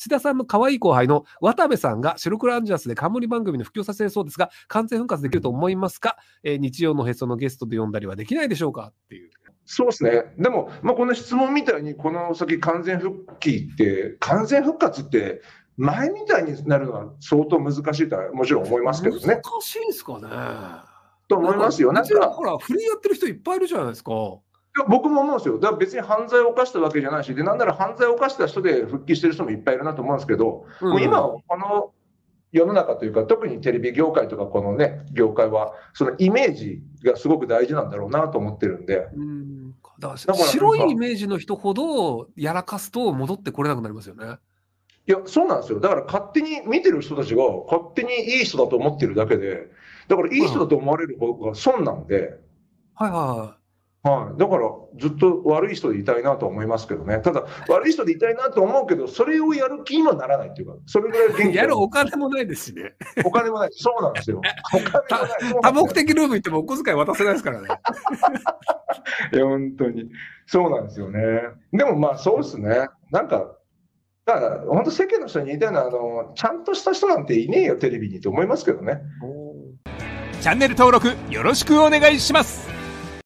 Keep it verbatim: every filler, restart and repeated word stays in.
志田さんの可愛い後輩の渡部さんが白黒アンジャースで冠番組の普及させるそうですが、完全復活できると思いますか？えー、日曜のへそのゲストで呼んだりはできないでしょうかっていう。 そうですね。でも、まあ、この質問みたいに、この先完全復帰って、完全復活って、前みたいになるのは相当難しいとはもちろん思いますけどね。 難しいですかね。 と思いますよ。 なんかほら、フリーやってる人いっぱいいるじゃないですか。 いや僕も思うんですよ。だから別に犯罪を犯したわけじゃないし、でなんなら犯罪を犯した人で復帰してる人もいっぱいいるなと思うんですけど、うん、もう今、この世の中というか、特にテレビ業界とか、このね、業界は、そのイメージがすごく大事なんだろうなと思ってるんで。 うん、だから白いイメージの人ほどやらかすと戻ってこれなくなりますよね。 いや、そうなんですよ。だから勝手に見てる人たちが勝手にいい人だと思ってるだけで、だからいい人だと思われる方が損なんで、 はいはい。 はい。だからずっと悪い人でいたいなと思いますけどね。ただ、悪い人でいたいなと思うけど、それをやる気にはならないっていうか、それぐらい元気やるお金もないですしね。 お金もない。そうなんですよ。お金もない。 多目的ルーム行ってもお小遣い渡せないですからね。 いや、本当に。そうなんですよね。でもまあそうですね。なんか、だから本当世間の人に言いたいのは、あの、ちゃんとした人なんていねえよ、テレビにと思いますけどね。 チャンネル登録よろしくお願いします。